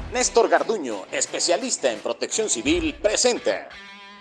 Néstor Garduño, especialista en protección civil, presenta.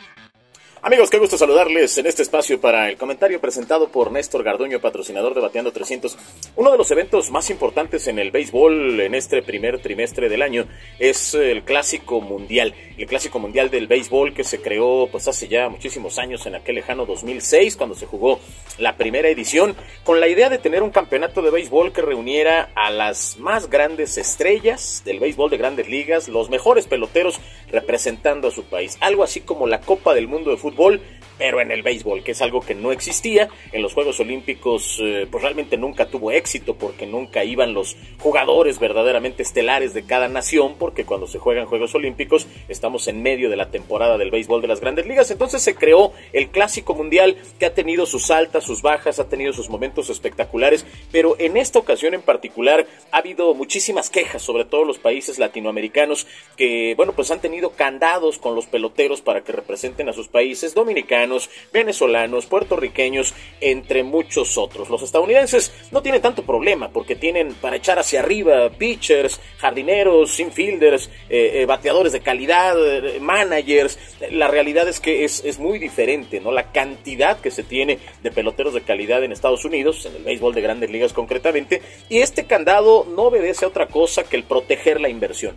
Amigos, qué gusto saludarles en este espacio para el comentario presentado por Néstor Garduño, patrocinador de Bateando 300. Uno de los eventos más importantes en el béisbol en este primer trimestre del año es el Clásico Mundial. El Clásico Mundial del béisbol que se creó pues hace ya muchísimos años, en aquel lejano 2006, cuando se jugó la primera edición, con la idea de tener un campeonato de béisbol que reuniera a las más grandes estrellas del béisbol de Grandes Ligas, los mejores peloteros representando a su país. Algo así como la Copa del Mundo de Fútbol, pero en el béisbol, que es algo que no existía. En los Juegos Olímpicos pues realmente nunca tuvo éxito, porque nunca iban los jugadores verdaderamente estelares de cada nación, porque cuando se juegan Juegos Olímpicos estamos en medio de la temporada del béisbol de las Grandes Ligas. Entonces se creó el Clásico Mundial, que ha tenido sus altas, sus bajas, ha tenido sus momentos espectaculares, pero en esta ocasión en particular ha habido muchísimas quejas, sobre todo los países latinoamericanos, que bueno, pues han tenido candados con los peloteros para que representen a sus países, dominicanos, venezolanos, puertorriqueños, entre muchos otros. Los estadounidenses no tienen tanto problema, porque tienen para echar hacia arriba pitchers, jardineros, infielders, bateadores de calidad, managers. La realidad es que es muy diferente, ¿no? La cantidad que se tiene de peloteros de calidad en Estados Unidos, en el béisbol de Grandes Ligas concretamente, y este candado no obedece a otra cosa que el proteger la inversión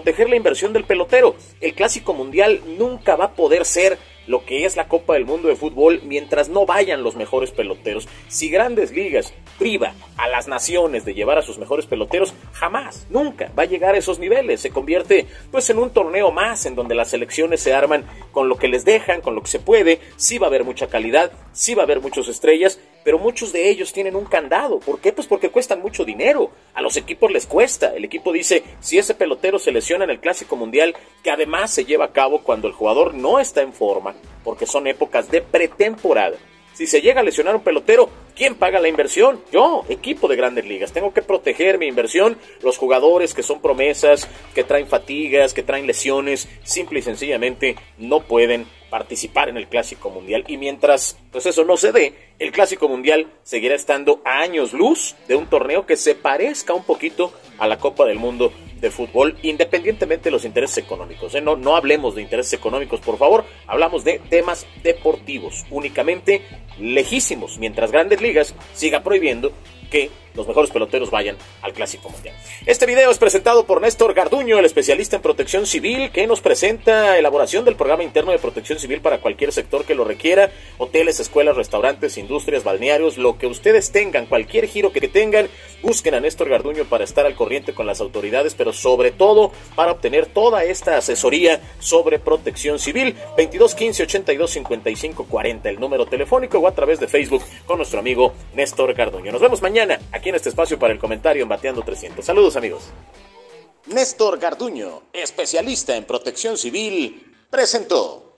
del pelotero. El Clásico Mundial nunca va a poder ser lo que es la Copa del Mundo de Fútbol mientras no vayan los mejores peloteros. Si Grandes Ligas priva a las naciones de llevar a sus mejores peloteros, jamás, nunca va a llegar a esos niveles. Se convierte pues en un torneo más, en donde las selecciones se arman con lo que les dejan, con lo que se puede. Sí va a haber mucha calidad, sí va a haber muchas estrellas, pero muchos de ellos tienen un candado. ¿Por qué? Pues porque cuestan mucho dinero. A los equipos les cuesta. El equipo dice, si ese pelotero se lesiona en el Clásico Mundial, que además se lleva a cabo cuando el jugador no está en forma, porque son épocas de pretemporada. Si se llega a lesionar un pelotero, ¿quién paga la inversión? Yo, equipo de Grandes Ligas. Tengo que proteger mi inversión. Los jugadores que son promesas, que traen fatigas, que traen lesiones, simple y sencillamente no pueden participar en el Clásico Mundial. Y mientras pues eso no se dé, el Clásico Mundial seguirá estando a años luz de un torneo que se parezca un poquito a la Copa del Mundo de Fútbol, independientemente de los intereses económicos. No hablemos de intereses económicos, por favor. Hablamos de temas deportivos, únicamente lejísimos, mientras Grandes Ligas siga prohibiendo que los mejores peloteros vayan al Clásico Mundial. Este video es presentado por Néstor Garduño, el especialista en protección civil, que nos presenta elaboración del programa interno de protección civil para cualquier sector que lo requiera: hoteles, escuelas, restaurantes, industrias, balnearios, lo que ustedes tengan, cualquier giro que tengan, busquen a Néstor Garduño para estar al corriente con las autoridades, pero sobre todo para obtener toda esta asesoría sobre protección civil. 22 15 82 55 40, el número telefónico, o a través de Facebook con nuestro amigo Néstor Garduño. Nos vemos mañana aquí en este espacio para el comentario en Bateando 300. Saludos, amigos. Néstor Garduño, especialista en protección civil, presentó.